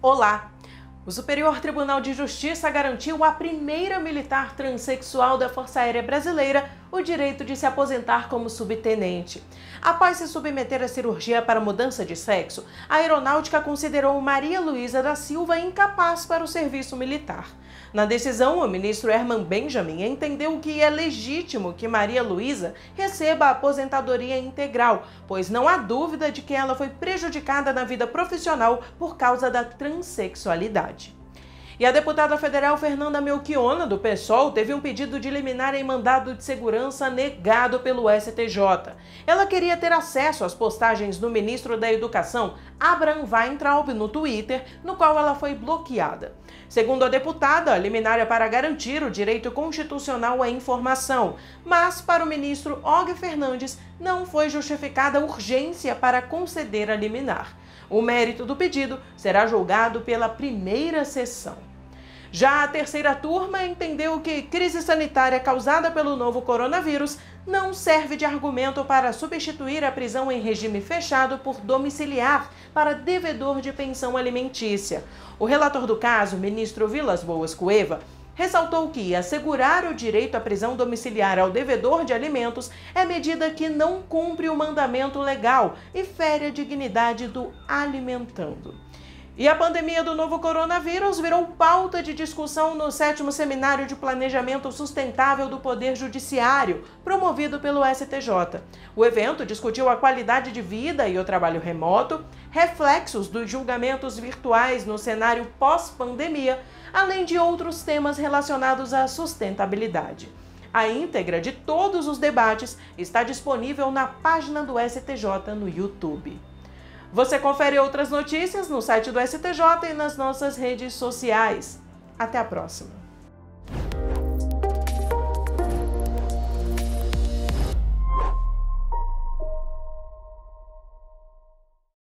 Olá! O Superior Tribunal de Justiça garantiu à primeira militar transexual da Força Aérea Brasileira o direito de se aposentar como subtenente. Após se submeter à cirurgia para mudança de sexo, a aeronáutica considerou Maria Luísa da Silva incapaz para o serviço militar. Na decisão, o ministro Herman Benjamin entendeu que é legítimo que Maria Luísa receba a aposentadoria integral, pois não há dúvida de que ela foi prejudicada na vida profissional por causa da transexualidade. E a deputada federal Fernanda Melchiona, do PSOL, teve um pedido de liminar em mandado de segurança negado pelo STJ. Ela queria ter acesso às postagens do ministro da Educação, Abraham Weintraub, no Twitter, no qual ela foi bloqueada. Segundo a deputada, a liminar é para garantir o direito constitucional à informação, mas para o ministro Og Fernandes não foi justificada a urgência para conceder a liminar. O mérito do pedido será julgado pela primeira sessão. Já a terceira turma entendeu que crise sanitária causada pelo novo coronavírus não serve de argumento para substituir a prisão em regime fechado por domiciliar para devedor de pensão alimentícia. O relator do caso, ministro Vilas Boas Cueva, ressaltou que assegurar o direito à prisão domiciliar ao devedor de alimentos é medida que não cumpre o mandamento legal e fere a dignidade do alimentando. E a pandemia do novo coronavírus virou pauta de discussão no 7º Seminário de Planejamento Sustentável do Poder Judiciário, promovido pelo STJ. O evento discutiu a qualidade de vida e o trabalho remoto, reflexos dos julgamentos virtuais no cenário pós-pandemia, além de outros temas relacionados à sustentabilidade. A íntegra de todos os debates está disponível na página do STJ no YouTube. Você confere outras notícias no site do STJ e nas nossas redes sociais. Até a próxima!